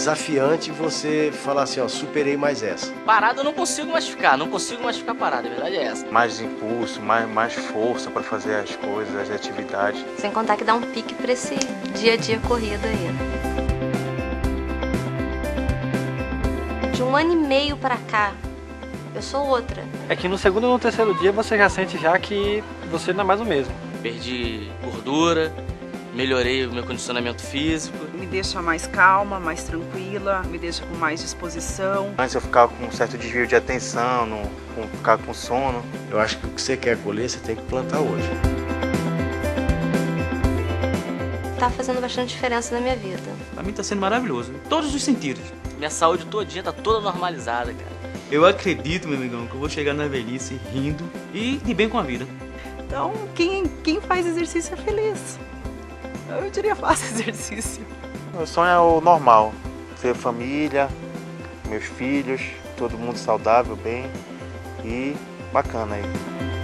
desafiante você falar assim, ó, superei mais essa. Parado eu não consigo mais ficar parado, a verdade é essa. Mais impulso, mais força para fazer as coisas, as atividades. Sem contar que dá um pique pra esse dia a dia corrido aí. De 1 ano e meio pra cá, eu sou outra. É que no segundo ou no terceiro dia você já sente já que você não é mais o mesmo. Perdi gordura, melhorei o meu condicionamento físico. Me deixa mais calma, mais tranquila, me deixa com mais disposição. Antes eu ficava com um certo desvio de atenção, ficava com sono. Eu acho que o que você quer colher, você tem que plantar hoje. Tá fazendo bastante diferença na minha vida. Pra mim tá sendo maravilhoso, em todos os sentidos. Minha saúde todinha tá toda normalizada, cara. Eu acredito, meu amigão, que eu vou chegar na velhice rindo e de bem com a vida. Então, quem faz exercício é feliz. Eu diria, faça exercício. Meu sonho é o normal, ter família, meus filhos, todo mundo saudável, bem e bacana aí.